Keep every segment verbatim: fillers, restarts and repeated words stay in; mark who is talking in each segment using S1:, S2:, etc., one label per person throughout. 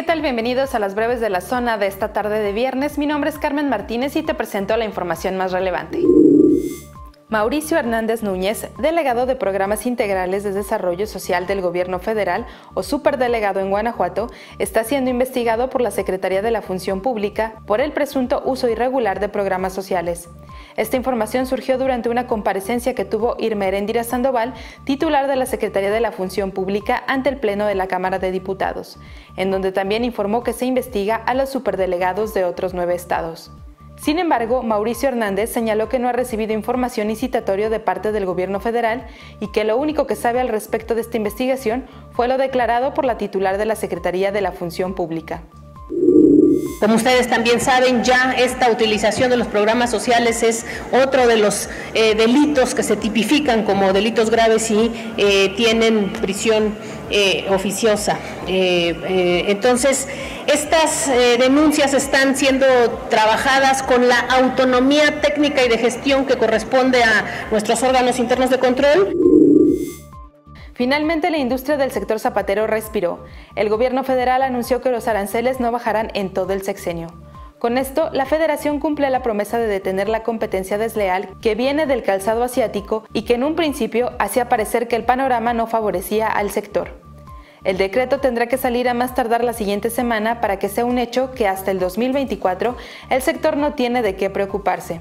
S1: tal? Bienvenidos a las breves de la zona de esta tarde de viernes. Mi nombre es Carmen Martínez y te presento la información más relevante. Mauricio Hernández Núñez, delegado de Programas Integrales de Desarrollo Social del Gobierno Federal o superdelegado en Guanajuato, está siendo investigado por la Secretaría de la Función Pública por el presunto uso irregular de programas sociales. Esta información surgió durante una comparecencia que tuvo Irma Heréndira Sandoval, titular de la Secretaría de la Función Pública, ante el Pleno de la Cámara de Diputados, en donde también informó que se investiga a los superdelegados de otros nueve estados. Sin embargo, Mauricio Hernández señaló que no ha recibido información ni citatorio de parte del gobierno federal y que lo único que sabe al respecto de esta investigación fue lo declarado por la titular de la Secretaría de la Función Pública.
S2: Como ustedes también saben, ya esta utilización de los programas sociales es otro de los eh, delitos que se tipifican como delitos graves y eh, tienen prisión eh, oficiosa. Eh, eh, entonces, estas eh, denuncias están siendo trabajadas con la autonomía técnica y de gestión que corresponde a nuestros órganos internos de control.
S1: Finalmente, la industria del sector zapatero respiró. El gobierno federal anunció que los aranceles no bajarán en todo el sexenio. Con esto, la federación cumple la promesa de detener la competencia desleal que viene del calzado asiático y que en un principio hacía parecer que el panorama no favorecía al sector. El decreto tendrá que salir a más tardar la siguiente semana para que sea un hecho que hasta el dos mil veinticuatro el sector no tiene de qué preocuparse.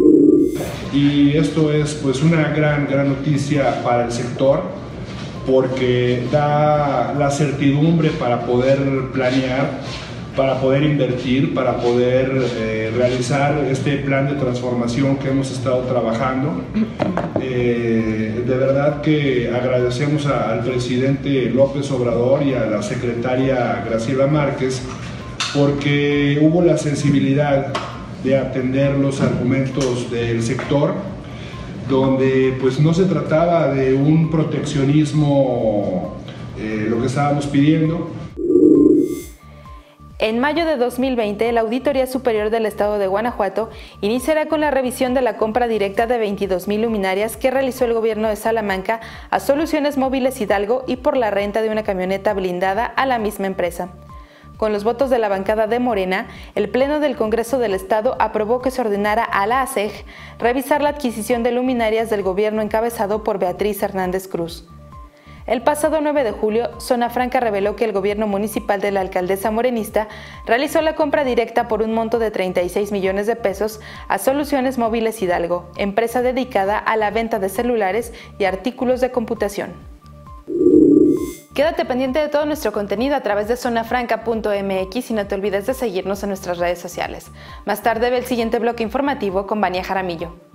S3: Y esto es pues una gran, gran noticia para el sector, porque da la certidumbre para poder planear, para poder invertir, para poder eh, realizar este plan de transformación que hemos estado trabajando. Eh, de verdad que agradecemos a, al presidente López Obrador y a la secretaria Graciela Márquez, porque hubo la sensibilidad de atender los argumentos del sector, donde pues no se trataba de un proteccionismo, eh, lo que estábamos pidiendo.
S1: En mayo de dos mil veinte, la Auditoría Superior del Estado de Guanajuato iniciará con la revisión de la compra directa de veintidós mil luminarias que realizó el gobierno de Salamanca a Soluciones Móviles Hidalgo y por la renta de una camioneta blindada a la misma empresa. Con los votos de la bancada de Morena, el Pleno del Congreso del Estado aprobó que se ordenara a la A S E G revisar la adquisición de luminarias del gobierno encabezado por Beatriz Hernández Cruz. El pasado nueve de julio, Zona Franca reveló que el gobierno municipal de la alcaldesa morenista realizó la compra directa por un monto de treinta y seis millones de pesos a Soluciones Móviles Hidalgo, empresa dedicada a la venta de celulares y artículos de computación. Quédate pendiente de todo nuestro contenido a través de zona franca punto m x y no te olvides de seguirnos en nuestras redes sociales. Más tarde ve el siguiente bloque informativo con Vania Jaramillo.